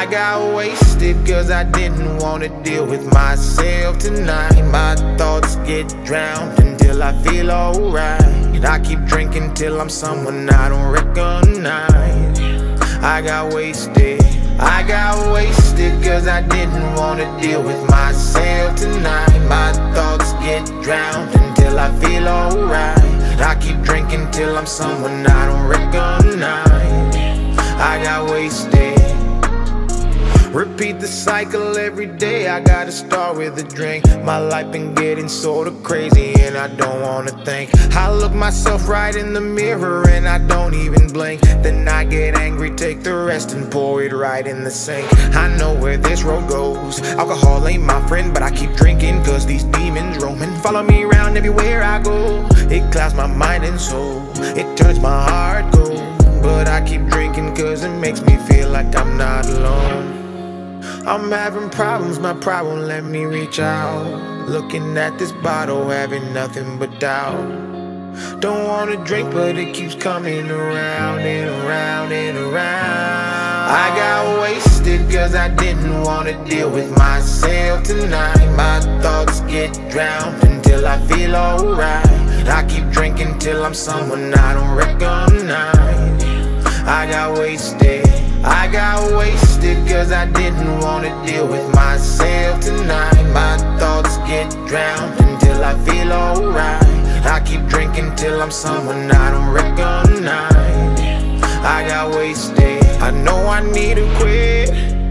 I got wasted cause I didn't wanna deal with myself tonight. My thoughts get drowned until I feel alright. I keep drinking till I'm someone I don't recognize. I got wasted cause I didn't wanna deal with myself tonight. My thoughts get drowned until I feel alright. I keep drinking till I'm someone I don't recognize. I got wasted. Repeat the cycle every day, I gotta start with a drink. My life been getting sorta crazy and I don't wanna think. I look myself right in the mirror and I don't even blink. Then I get angry, take the rest and pour it right in the sink. I know where this road goes. Alcohol ain't my friend, but I keep drinking cause these demons roaming follow me around everywhere I go. It clouds my mind and soul, it turns my heart cold. But I keep drinking cause it makes me feel like I'm not alone. I'm having problems, my problem let me reach out. Looking at this bottle, having nothing but doubt. Don't wanna drink, but it keeps coming around and around and around. I got wasted cause I didn't wanna deal with myself tonight. My thoughts get drowned until I feel alright. I keep drinking till I'm someone I don't recognize. I got wasted cause I didn't wanna deal with myself tonight. My thoughts get drowned until I feel alright. I keep drinking till I'm someone I don't recognize. I got wasted. I know I need to quit.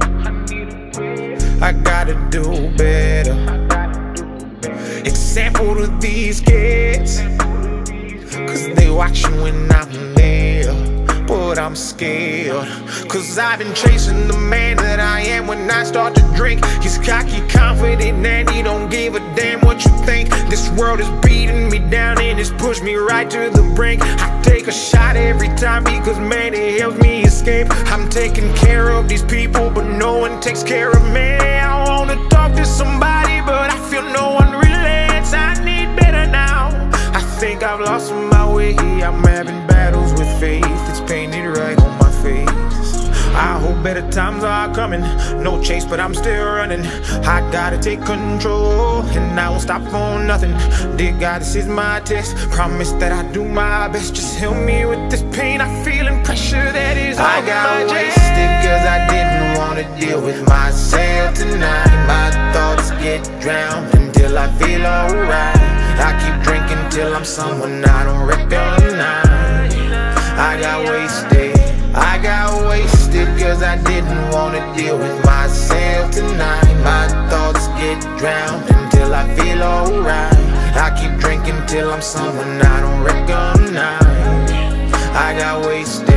I gotta do better. Example to these kids, cause they watching when I'm there. But I'm scared, cause I've been chasing the man that I am when I start to drink. He's cocky, confident, and he don't give a damn what you think. This world is beating me down and it's pushed me right to the brink. I take a shot every time because man, it helps me escape. I'm taking care of these people, but no one takes care of me. I wanna talk to somebody, but I feel no one relates. I need better now. I think I've lost my way. I'm having battles with faith. It's painted right on my face. I hope better times are coming. No chase, but I'm still running. I gotta take control, and I won't stop for nothing. Dear God, this is my test. Promise that I do my best. Just help me with this pain. I feel and pressure that is on my chest. I got wasted cause I didn't wanna deal with myself tonight. My thoughts get drowned until I feel alright. I keep drinking till I'm someone I don't recognize. I got wasted cause I didn't wanna deal with myself tonight. My thoughts get drowned until I feel alright. I keep drinking till I'm someone I don't recognize. I got wasted.